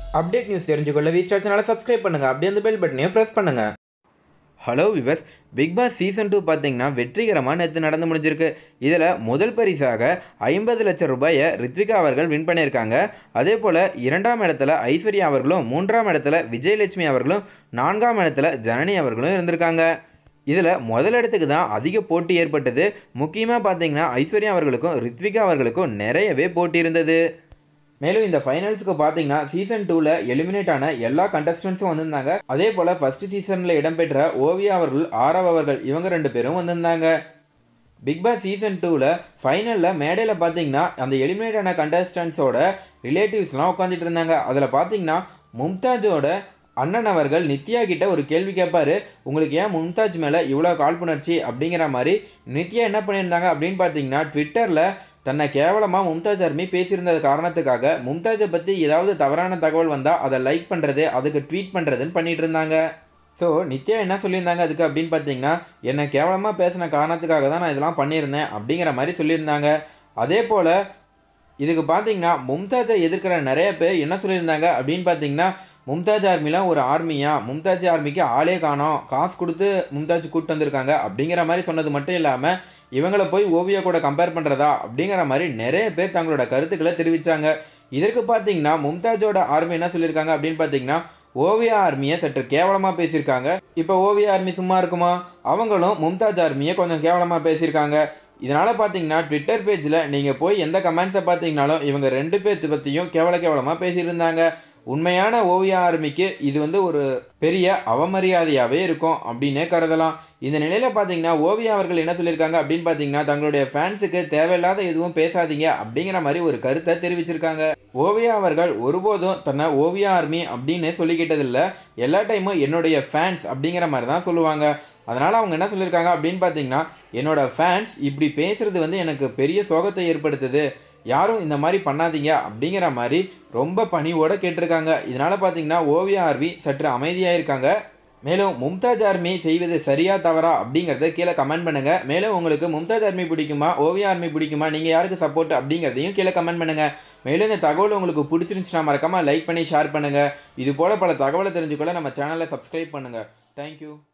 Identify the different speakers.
Speaker 1: Update news தெரிஞ்சுக்கொள்ள V-Star சேனலை subscribe பண்ணுங்க. அப்படியே அந்த பெல் பட்டனையும் பிரஸ் பண்ணுங்க.
Speaker 2: Hello viewers, Bigg Boss season 2 பார்த்தீங்கன்னா வெற்றிகரமாக நேற்று நடந்து முடிஞ்சிருக்கு. இதில் முதல் பரிசாக 50 லட்சம் ரூபாயை ரித்விகா அவர்கள் வின் பண்ணியிருக்காங்க. அதே போல் 2ஆம் இடத்துல ஐஸ்வர்யா அவர்களும், 3ஆம் இடத்துல விஜயலட்சுமி அவர்களும், 4ஆம் இடத்துல ஜனனி அவர்களும் இருந்திருக்காங்க. இதில் முதலிடத்துக்கு தான் அதிக போட்டி ஏற்பட்டது. முக்கியமாக பார்த்தீங்கன்னா ஐஸ்வர்யா அவர்களுக்கும் ரித்விகா அவர்களுக்கும் நிறையவே போட்டி இருந்தது.
Speaker 1: மேலும் இந்த ஃபைனல்ஸுக்கு பார்த்தீங்கன்னா சீசன் 2ல எலிமினேட் ஆன எல்லா கண்டஸ்டன்ஸும் வந்திருந்தாங்க. அதே போல் ஃபர்ஸ்ட் சீசனில் இடம்பெற்ற ஓவியா அவர்கள், ஆரவ் அவர்கள், இவங்க 2 பேரும் வந்திருந்தாங்க. பிக் பாஸ் சீசன் 2ல ஃபைனலில் மேடையில் பார்த்தீங்கன்னா அந்த எலிமினேட் ஆன கண்டஸ்டன்ஸோட ரிலேட்டிவ்ஸ்லாம் உட்காந்துட்டு இருந்தாங்க. அதில் பார்த்தீங்கன்னா மும்தாஜோட அண்ணன் அவர்கள் நித்யா கிட்ட ஒரு கேள்வி கேட்பாரு. உங்களுக்கு ஏன் மும்தாஜ் மேலே இவ்வளோ காழ்ப்புணர்ச்சி அப்படிங்கிற மாதிரி. நித்யா என்ன பண்ணியிருந்தாங்க அப்படின்னு பார்த்தீங்கன்னா ட்விட்டரில் தன்னை கேவலமாக மும்தாஜ் ஆர்மி பேசியிருந்தது காரணத்துக்காக மும்தாஜை பற்றி ஏதாவது தவறான தகவல் வந்தால் அதை லைக் பண்ணுறது, அதுக்கு ட்வீட் பண்ணுறதுன்னு பண்ணிட்டு இருந்தாங்க. ஸோ நித்யா என்ன சொல்லியிருந்தாங்க அதுக்கு அப்படின்னு பார்த்தீங்கன்னா, என்னை கேவலமாக பேசின காரணத்துக்காக தான் நான் இதெல்லாம் பண்ணியிருந்தேன் அப்படிங்கிற மாதிரி சொல்லியிருந்தாங்க. அதே போல் இதுக்கு பார்த்தீங்கன்னா மும்தாஜை எதிர்க்கிற நிறைய பேர் என்ன சொல்லியிருந்தாங்க அப்படின்னு பார்த்தீங்கன்னா, மும்தாஜ் ஆர்மிலாம் ஒரு ஆர்மியா, மும்தாஜ் ஆர்மிக்கு ஆளே காணோம், காசு கொடுத்து மும்தாஜ் கூப்பிட்டு வந்திருக்காங்க அப்படிங்கிற மாதிரி சொன்னது மட்டும் இல்லாமல் இவங்கள போய் ஓவியா கூட கம்பேர் பண்ணுறதா அப்படிங்கிற மாதிரி நிறைய பேர் தங்களோட கருத்துக்களை தெரிவித்தாங்க. இதற்கு பார்த்தீங்கன்னா மும்தாஜோட ஆர்மி என்ன சொல்லியிருக்காங்க அப்படின்னு பார்த்தீங்கன்னா, ஓவியா ஆர்மியை சற்று கேவலமாக பேசியிருக்காங்க. இப்போ ஓவியா ஆர்மி சும்மா இருக்குமா? அவங்களும் மும்தாஜ் ஆர்மியை கொஞ்சம் கேவலமாக பேசியிருக்காங்க. இதனால் பார்த்தீங்கன்னா ட்விட்டர் பேஜில் நீங்கள் போய் எந்த கமெண்ட்ஸை பார்த்தீங்கனாலும் இவங்க 2 பேர்த்து பற்றியும் கேவலமாக பேசியிருந்தாங்க. உண்மையான ஓவியா ஆர்மிக்கு இது ஒரு பெரிய அவமரியாதையாகவே இருக்கும் அப்படின்னே கருதலாம். இந்த நிலையில் பார்த்தீங்கன்னா ஓவியா அவர்கள் என்ன சொல்லியிருக்காங்க அப்படின்னு பார்த்தீங்கன்னா, தங்களுடைய ஃபேன்ஸுக்கு தேவையில்லாத எதுவும் பேசாதீங்க அப்படிங்கிற மாதிரி ஒரு கருத்தை தெரிவிச்சிருக்காங்க. ஓவியா அவர்கள் ஒருபோதும் தன்னை ஓவியா ஆர்மி அப்படின்னு சொல்லிக்கிட்டதில்லை. எல்லா டைமும் என்னுடைய ஃபேன்ஸ் அப்படிங்கிற மாதிரி தான் சொல்லுவாங்க. அதனால் அவங்க என்ன சொல்லியிருக்காங்க அப்படின்னு பார்த்தீங்கன்னா, என்னோட ஃபேன்ஸ் இப்படி பேசுகிறது எனக்கு பெரிய சோகத்தை ஏற்படுத்துது, யாரும் இந்த மாதிரி பண்ணாதீங்க அப்படிங்கிற மாதிரி ரொம்ப பணிவோடு கேட்டிருக்காங்க. இதனால் பார்த்தீங்கன்னா ஓவியா ஆர்மி சற்று அமைதியாக இருக்காங்க. மேலும் மும்தாஜ் ஆர்மி செய்வது சரியா தவறா அப்படிங்கிறத கீழே கமெண்ட் பண்ணுங்கள். மேலும் உங்களுக்கு மும்தாஜ் ஆர்மி பிடிக்குமா, ஓவியா ஆர்மி பிடிக்குமா, நீங்கள் யாருக்கு சப்போர்ட் அப்படிங்கிறதையும் கீழே கமெண்ட் பண்ணுங்கள். மேலும் இந்த தகவல் உங்களுக்கு பிடிச்சிருந்துச்சுன்னா மறக்காமல் லைக் பண்ணி ஷேர் பண்ணுங்கள். இது போல் பல தகவலை தெரிஞ்சுக்கொள்ள நம்ம சேனலை சப்ஸ்கிரைப் பண்ணுங்கள். தேங்க்யூ.